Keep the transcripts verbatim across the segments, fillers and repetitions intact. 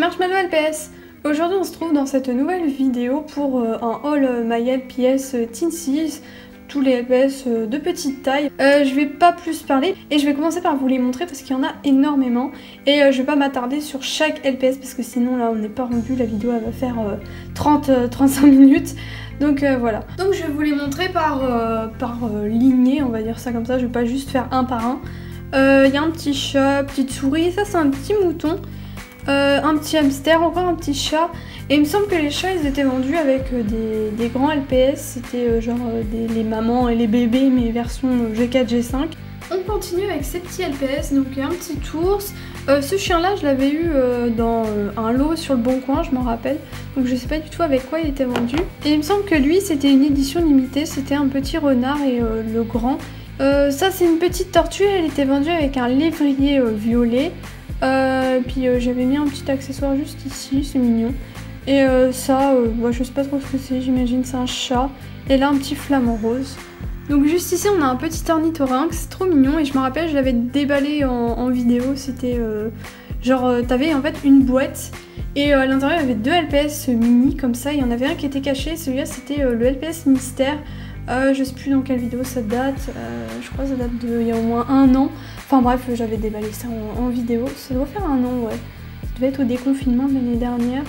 Marshmallow L P S. Aujourd'hui on se trouve dans cette nouvelle vidéo pour euh, un haul euh, My L P S euh, Teensys, tous les L P S euh, de petite taille. Euh, je vais pas plus parler et je vais commencer par vous les montrer parce qu'il y en a énormément et euh, je vais pas m'attarder sur chaque L P S parce que sinon là on n'est pas rendu, la vidéo elle va faire euh, trente à trente-cinq minutes. Donc euh, voilà. Donc je vais vous les montrer par, euh, par euh, lignée, on va dire ça comme ça, je vais pas juste faire un par un. Il euh, y a un petit chat, petite souris, ça c'est un petit mouton. Euh, un petit hamster, encore un petit chat. Et il me semble que les chats ils étaient vendus avec euh, des, des grands L P S. C'était euh, genre euh, des, les mamans et les bébés mais version euh, G quatre G cinq. On continue avec ces petits L P S. Donc un petit ours. Euh, ce chien là je l'avais eu euh, dans euh, un lot sur le Bon Coin, je m'en rappelle. Donc je sais pas du tout avec quoi il était vendu. Et il me semble que lui c'était une édition limitée. C'était un petit renard et euh, le grand. Euh, ça c'est une petite tortue. Elle était vendue avec un lévrier euh, violet. Euh, puis euh, j'avais mis un petit accessoire juste ici, c'est mignon. Et euh, ça, euh, bah, je sais pas trop ce que c'est, j'imagine c'est un chat. Et là un petit flamant rose. Donc juste ici on a un petit ornithorynque, c'est trop mignon. Et je me rappelle, je l'avais déballé en, en vidéo, c'était euh, genre euh, t'avais en fait une boîte. Et euh, à l'intérieur il y avait deux L P S mini comme ça. Il y en avait un qui était caché, celui-là c'était euh, le L P S mystère. Euh, je sais plus dans quelle vidéo ça date, euh, je crois que ça date de il y a au moins un an. Enfin bref, j'avais déballé ça en, en vidéo, ça doit faire un an, ouais. Ça devait être au déconfinement de l'année dernière.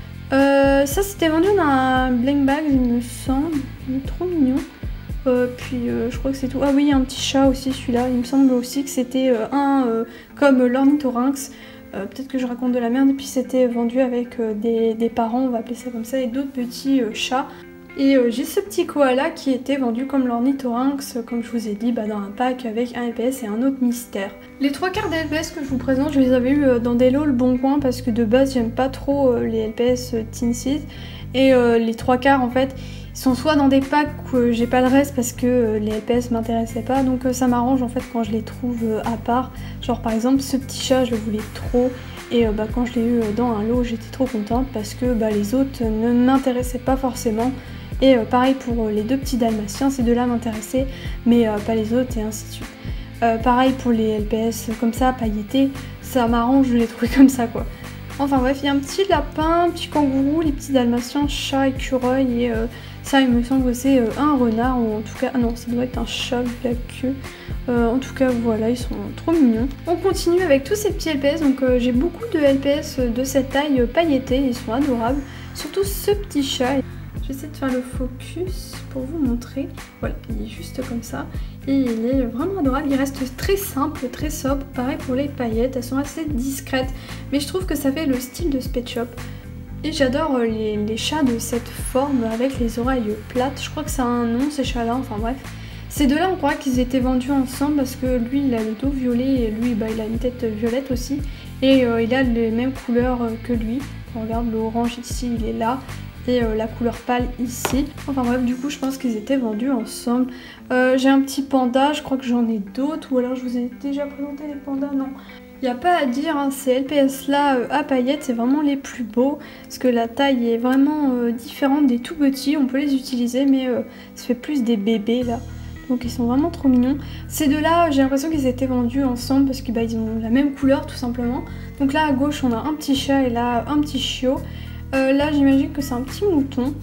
Euh, ça c'était vendu dans un blank bag, il me semble, il est trop mignon. Euh, puis euh, je crois que c'est tout. Ah oui, il y a un petit chat aussi celui-là, il me semble aussi que c'était euh, un euh, comme l'ornithorynx. Euh, Peut-être que je raconte de la merde, et puis c'était vendu avec euh, des, des parents, on va appeler ça comme ça, et d'autres petits euh, chats. Et euh, j'ai ce petit koala qui était vendu comme l'ornithorynx, comme je vous ai dit, bah, dans un pack avec un L P S et un autre mystère. Les trois quarts des L P S que je vous présente, je les avais eu euh, dans des lots le Bon Coin parce que de base j'aime pas trop euh, les L P S euh, Teensys. Et euh, les trois quarts en fait, ils sont soit dans des packs où euh, j'ai pas le reste parce que euh, les L P S m'intéressaient pas. Donc euh, ça m'arrange en fait quand je les trouve euh, à part. Genre par exemple ce petit chat, je le voulais trop. Et euh, bah, quand je l'ai eu dans un lot, j'étais trop contente parce que bah, les autres ne m'intéressaient pas forcément. Et euh, pareil pour euh, les deux petits dalmatiens, ces deux-là m'intéressaient, mais euh, pas les autres et ainsi de suite. Euh, pareil pour les L P S comme ça, pailletés, ça m'arrange de les trouver comme ça quoi. Enfin bref, il y a un petit lapin, un petit kangourou, les petits dalmatiens, chat, écureuil et euh, ça il me semble que c'est euh, un renard ou en tout cas, ah non ça doit être un chat vu la queue. Euh, en tout cas voilà, ils sont trop mignons. On continue avec tous ces petits L P S, donc euh, j'ai beaucoup de L P S de cette taille euh, pailletée, ils sont adorables. Surtout ce petit chat. J'essaie de faire le focus pour vous montrer. Voilà, il est juste comme ça. Et il est vraiment adorable. Il reste très simple, très sobre. Pareil pour les paillettes, elles sont assez discrètes. Mais je trouve que ça fait le style de Pet Shop. Et j'adore les, les chats de cette forme avec les oreilles plates. Je crois que ça a un nom ces chats-là, enfin bref. Ces deux-là, on croit qu'ils étaient vendus ensemble parce que lui, il a le dos violet et lui, bah, il a une tête violette aussi. Et euh, il a les mêmes couleurs que lui. On regarde l'orange ici, il est là. Et euh, la couleur pâle ici. Enfin bref, du coup je pense qu'ils étaient vendus ensemble. Euh, j'ai un petit panda, je crois que j'en ai d'autres, ou alors je vous ai déjà présenté les pandas, non. Il n'y a pas à dire, hein, ces L P S là euh, à paillettes, c'est vraiment les plus beaux, parce que la taille est vraiment euh, différente des tout petits, on peut les utiliser, mais euh, ça fait plus des bébés là. Donc ils sont vraiment trop mignons. Ces deux-là, j'ai l'impression qu'ils étaient vendus ensemble parce qu'ils bah, ils ont la même couleur tout simplement. Donc là à gauche on a un petit chat et là un petit chiot. Euh, là j'imagine que c'est un petit mouton.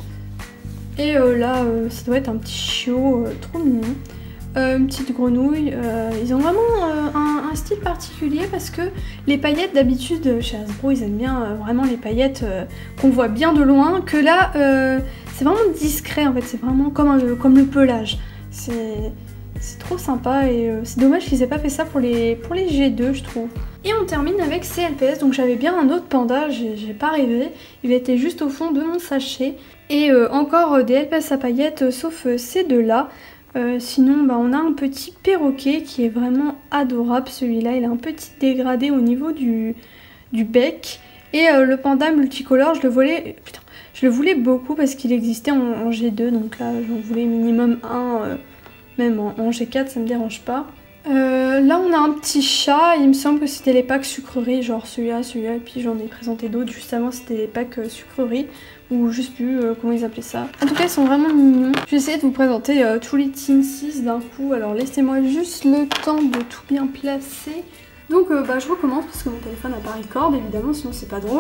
Et euh, là euh, ça doit être un petit chiot euh, trop mignon. Euh, une petite grenouille. Euh, ils ont vraiment euh, un, un style particulier parce que les paillettes d'habitude chez Hasbro ils aiment bien euh, vraiment les paillettes euh, qu'on voit bien de loin. Que là euh, c'est vraiment discret en fait, c'est vraiment comme, un, comme le pelage. C'est... C'est trop sympa et euh, c'est dommage qu'ils aient pas fait ça pour les, pour les G deux je trouve. Et on termine avec ces L P S, donc j'avais bien un autre panda, j'ai pas rêvé, il était juste au fond de mon sachet. Et euh, encore euh, des L P S à paillettes, euh, sauf euh, ces deux-là. Euh, sinon bah, on a un petit perroquet qui est vraiment adorable celui-là, il a un petit dégradé au niveau du, du bec. Et euh, le panda multicolore, je le voulais, putain, je le voulais beaucoup parce qu'il existait en, en G deux, donc là j'en voulais minimum un... Euh, Même en, en G quatre, ça me dérange pas. Euh, là, on a un petit chat. Il me semble que c'était les packs sucreries, genre celui-là, celui-là. Et puis j'en ai présenté d'autres. Juste avant, c'était les packs euh, sucreries. Ou je sais plus euh, comment ils appelaient ça. En tout cas, ils sont vraiment mignons. Je vais essayer de vous présenter euh, tous les Teensys d'un coup. Alors, laissez-moi juste le temps de tout bien placer. Donc, euh, bah, je recommence parce que mon téléphone n'a pas record, évidemment, sinon c'est pas drôle.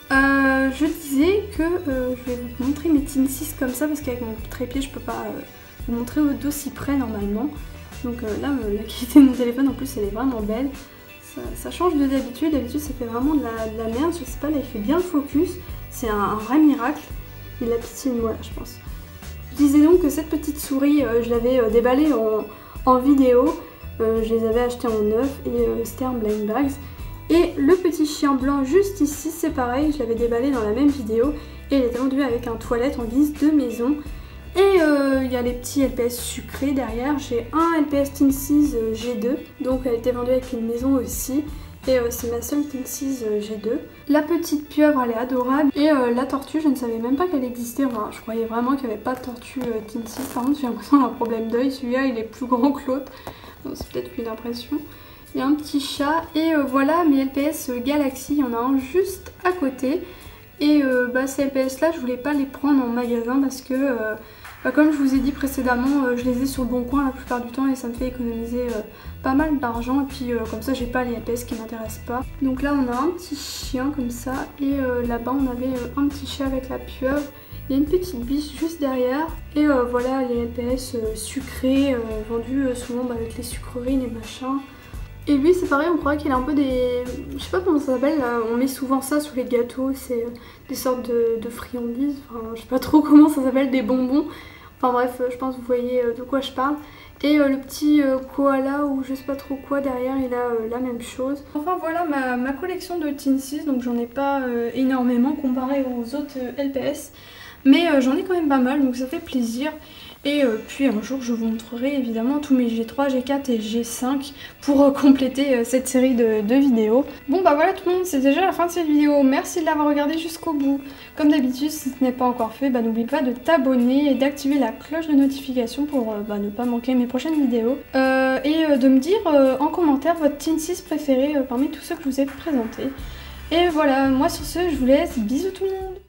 Euh, je disais que euh, je vais vous montrer mes Teen six comme ça parce qu'avec mon trépied je peux pas euh, vous montrer d'aussi près normalement. Donc euh, là euh, la qualité de mon téléphone en plus elle est vraiment belle. Ça, ça change de d'habitude, d'habitude ça fait vraiment de la, de la merde, je sais pas, là il fait bien le focus. C'est un, un vrai miracle. Il a pitié de moi là je pense. Je disais donc que cette petite souris euh, je l'avais euh, déballée en, en vidéo. Euh, je les avais achetés en neuf et euh, c'était en blind bags. Et le petit chien blanc juste ici, c'est pareil, je l'avais déballé dans la même vidéo et il était vendu avec un toilette en guise de maison. Et euh, il y a les petits L P S sucrés derrière, j'ai un L P S Teen six euh, G deux, donc elle était vendue avec une maison aussi. Et euh, c'est ma seule Teen six euh, G deux. La petite pieuvre elle est adorable. Et euh, la tortue, je ne savais même pas qu'elle existait. Enfin, je croyais vraiment qu'il n'y avait pas de tortue euh, Teen six. Par contre j'ai l'impression d'un problème d'œil, celui-là il est plus grand que l'autre. Bon, c'est peut-être qu'une impression. Il y a un petit chat et euh, voilà mes L P S Galaxy, il y en a un juste à côté. Et euh, bah, ces L P S là je voulais pas les prendre en magasin parce que euh, bah, comme je vous ai dit précédemment euh, je les ai sur le bon coin la plupart du temps et ça me fait économiser euh, pas mal d'argent. Et puis euh, comme ça j'ai pas les L P S qui m'intéressent pas. Donc là on a un petit chien comme ça et euh, là-bas on avait euh, un petit chat avec la pieuvre. Il y a une petite biche juste derrière et euh, voilà les L P S euh, sucrés euh, vendus euh, souvent bah, avec les sucreries, les machins. Et lui c'est pareil, on croirait qu'il a un peu des... Je sais pas comment ça s'appelle, on met souvent ça sur les gâteaux, c'est des sortes de, de friandises, enfin je sais pas trop comment ça s'appelle, des bonbons. Enfin bref, je pense que vous voyez de quoi je parle. Et euh, le petit euh, koala ou je sais pas trop quoi derrière, il a euh, la même chose. Enfin voilà ma, ma collection de Teen six, donc j'en ai pas euh, énormément comparé aux autres euh, L P S. Mais euh, j'en ai quand même pas mal, donc ça fait plaisir. Et euh, puis un jour je vous montrerai évidemment tous mes G trois, G quatre et G cinq pour euh, compléter euh, cette série de, de vidéos. Bon bah voilà tout le monde, c'est déjà la fin de cette vidéo. Merci de l'avoir regardé jusqu'au bout. Comme d'habitude, si ce n'est pas encore fait, bah, n'oublie pas de t'abonner et d'activer la cloche de notification pour euh, bah, ne pas manquer mes prochaines vidéos. Euh, et euh, de me dire euh, en commentaire votre Teen six préféré euh, parmi tous ceux que je vous ai présentés. Et voilà, moi sur ce, je vous laisse. Bisous tout le monde.